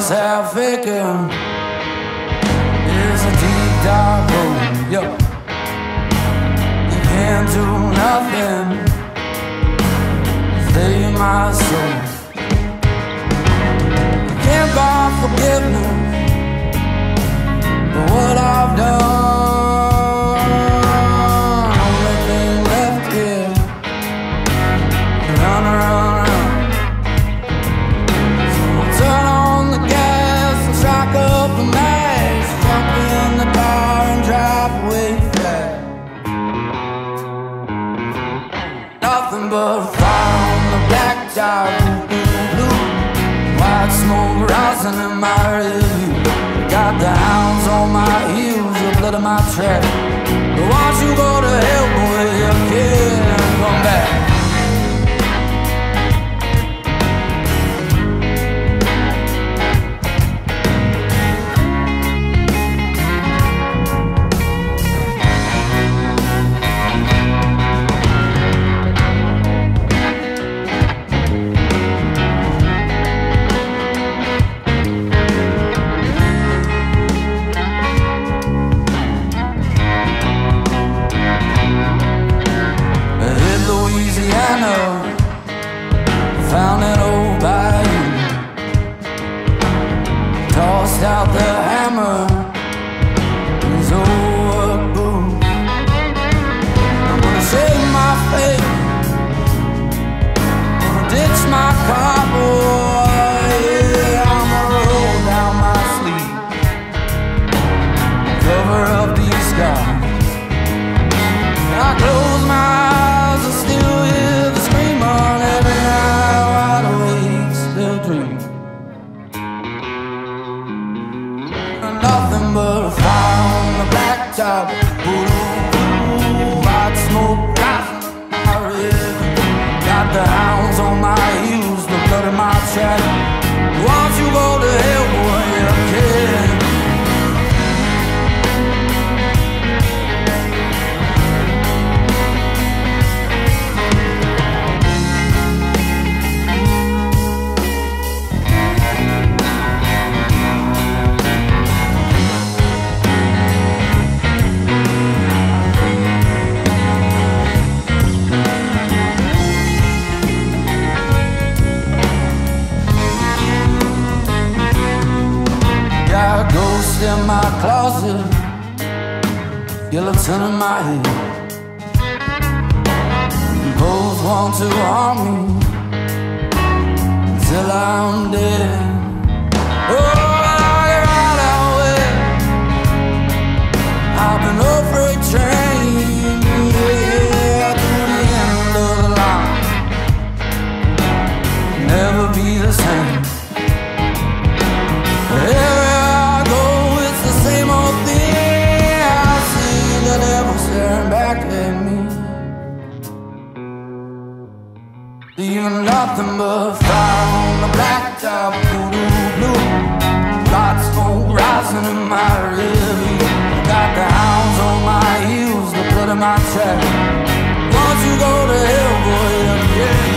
South Acre is a deep dark road. Yo, you can't do nothing, stay my soul. You can't buy forgiveness for what I've done. Only thing left here, run around. Turn on the gas and strike up a match. Jump in the car and drive away fast. Nothing but fire on the blacktop, blue. White smoke rising in my rearview. Got the hounds on my heels, the blood of my track. But once you go to hell, boy, you can't come back. Found an old bayou, tossed out the hammer, his old boot. I'm gonna shave my face, gonna ditch my car, boy. Yeah, I'm gonna roll down my sleeve, cover up these scars. I close my eyes, I still hear the scream on every night. Wide awake, still dream. Nothing but a fire on the blacktop. Ooh, white smoke rising in my rear. Got the hounds on my heels, the blood in my track. Once you go to hell, boy, you can't. Got a ghost in my closet, skeleton in my head. We both want to harm me till I'm dead. Oh, I ride out west, I've been a freight train, yeah, to the end of the line. Never be the same. Everywhere I go, it's the same old thing. I see the devil staring back at me. Leaving nothing but fire on the blacktop, blue. Light smoke rising in my rearview. Got the hounds on my heels, the blood in my track. Once you go to hell, boy, yeah.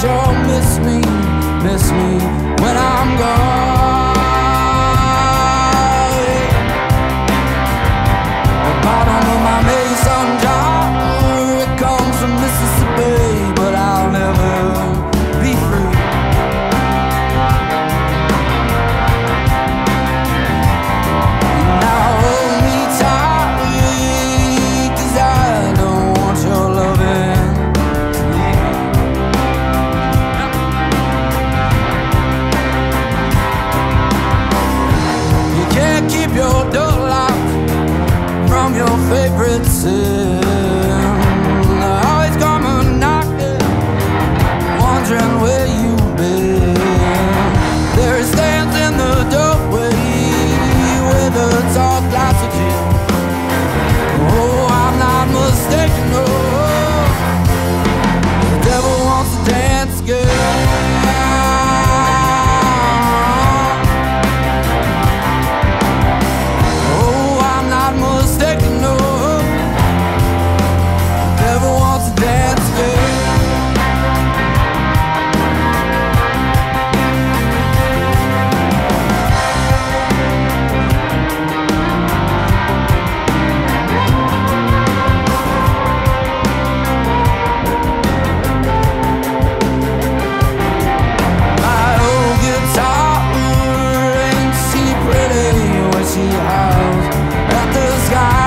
sure miss me when I'm gone. The bottom of my mason jar, it comes from Mississippi, but I'll never be free. Now hold me tight, 'cause I don't want your loving to leave. You can't keep your door locked from your favorite sin. Always come and knocking, wondering where you've been. There it stands in the doorway with a tall glass of gin. Oh, I'm not mistaken, no. The devil wants to dance again. Oh, I'm not mistaken, no. The devil wants to dance again. My old guitar ain't she pretty when she howls at the sky.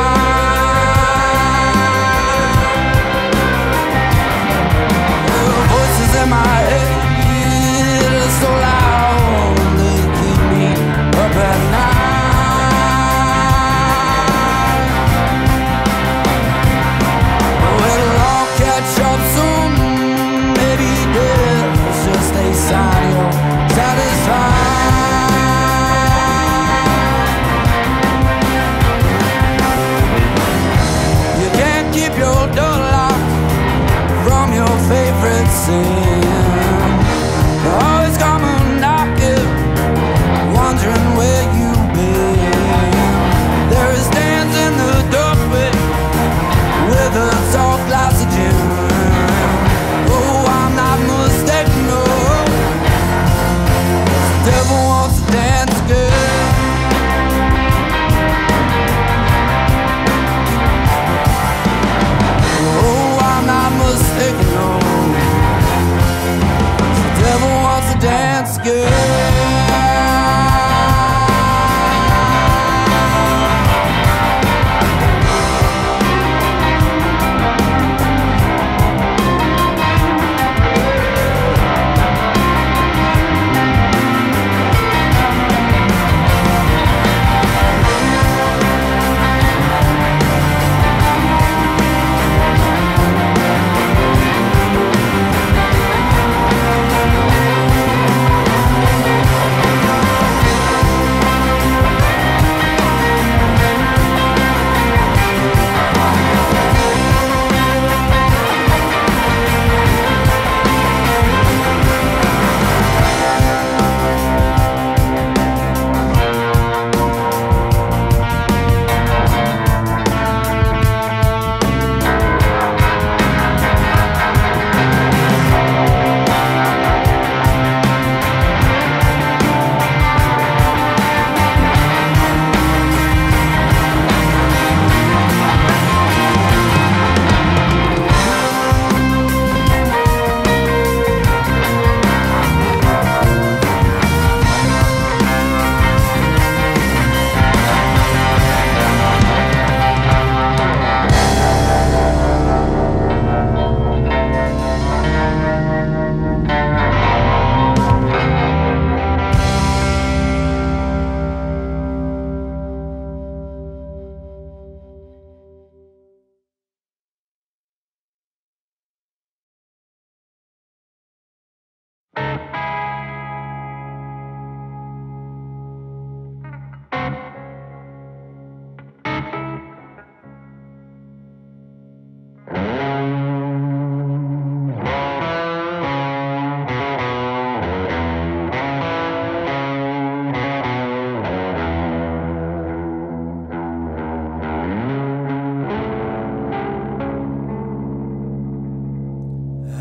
The voices in my head are so loud, they keep me up at night. We'll all catch up soon, maybe death is just a sign you're satisfied. You can't keep your door locked from your favorite sin. Always come and knocking, wondering where you've been. There is stands in the doorway with a tall glass of gin. Oh, I'm not mistaken, no. The devil wants to dance again. Oh, I'm not mistaken, no.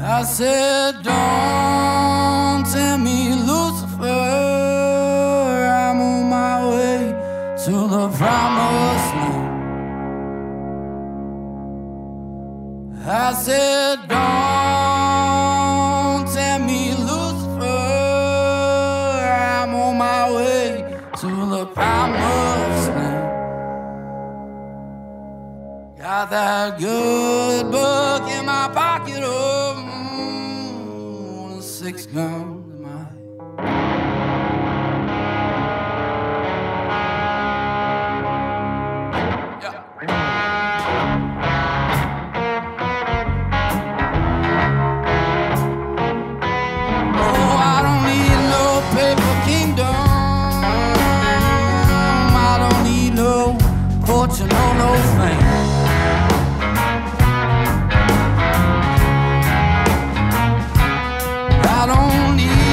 I said, don't tell me, Lucifer, I'm on my way to the promised land. I said, don't tell me, Lucifer, I'm on my way to the promised land. Got that good book in my pocket, oh, 6 guns in my head. Fortune or no fame. I don't need